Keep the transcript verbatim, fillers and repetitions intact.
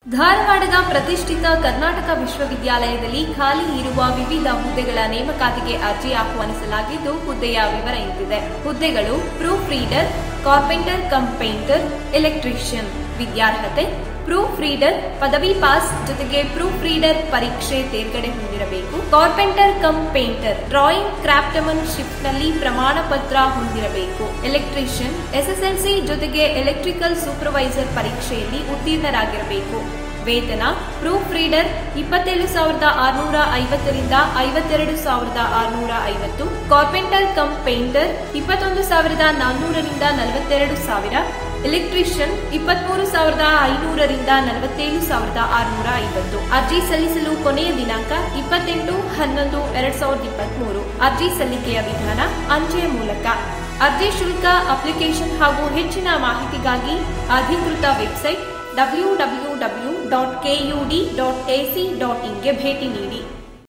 ಧಾರವಾಡದ ಪ್ರತಿಷ್ಠಿತ ಕರ್ನಾಟಕ ವಿಶ್ವವಿದ್ಯಾಲಯದಲ್ಲಿ ಖಾಲಿ ಇರುವ ವಿವಿಧ ಹುದ್ದೆಗಳ ನೇಮಕಾತಿಗೆ ಅರ್ಜಿ ಆಹ್ವಾನಿಸಲಾಗಿದ್ದು, ಹುದ್ದೆಯ ವಿವರ ಇಂತಿದೆ. ಹುದ್ದೆಗಳು proof reader, carpenter cum painter, electrician. ವಿದ್ಯಾರ್ಹತೆ ಪ್ರೂಫ್ ರೀಡರ್ ಪದವಿ ಪಾಸ್ ಜೊತೆಗೆ ಪ್ರೂಫ್ ರೀಡರ್ ಪರೀಕ್ಷೆ ತೇರ್ಗಡೆ ಹೊಂದಿರಬೇಕು. Carpenter cum painter drawing craftsmanship ನಲ್ಲಿ ಪ್ರಮಾಣ ಪತ್ರ ಹೊಂದಿರಬೇಕು. ಎಲೆಕ್ಟ್ರಿಷಿಯನ್ ಎಸ್ಎಸ್ಎಲ್ಸಿ ಜೊತೆಗೆ ಎಲೆಕ್ಟ್ರಿಕಲ್ ಸೂಪರ್ವೈಸರ್ ಪರೀಕ್ಷೆಯಲ್ಲಿ ಉತ್ತೀರ್ಣರಾಗಿರಬೇಕು. ವೇತನ ಪ್ರೂಫ್ ರೀಡರ್ ಇಪ್ಪತ್ತೇಳು ಸಾವಿರದ ಆರುನೂರ ಐವತ್ತರಿಂದ ಐವತ್ತೆರಡು ಸಾವಿರದ ಆರುನೂರ ಐವತ್ತು, ಕಾರ್ಪೆಂಟರ್ ಕಮ್ ಪೇಂಟರ್ ಇಪ್ಪತ್ತೊಂದು ಸಾವಿರದ ನಾನ್ನೂರರಿಂದ ನಲವತ್ತೆರಡು ಸಾವಿರ, ಎಲೆಕ್ಟ್ರಿಷಿಯನ್ ಇಪ್ಪತ್ಮೂರು ಸಾವಿರದ ಐನೂರರಿಂದ ನಲವತ್ತೇಳು ಸಾವಿರದ ಆರುನೂರ ಐವತ್ತು. ಅರ್ಜಿ ಸಲ್ಲಿಸಲು ಕೊನೆಯ ದಿನಾಂಕ ಇಪ್ಪತ್ತೆಂಟು ಹನ್ನೊಂದು ಎರಡ್ ಸಾವಿರದ ಇಪ್ಪತ್ಮೂರು. ಅರ್ಜಿ ಸಲ್ಲಿಕೆಯ ವಿಧಾನ ಅಂಚೆಯ ಮೂಲಕ. ಅರ್ಜಿ ಶುಲ್ಕ, ಅಪ್ಲಿಕೇಶನ್ ಹಾಗೂ ಹೆಚ್ಚಿನ ಮಾಹಿತಿಗಾಗಿ ಅಧಿಕೃತ website W W W dot K U D dot A C dot in ಗೆ ಭೇಟಿ ನೀಡಿ.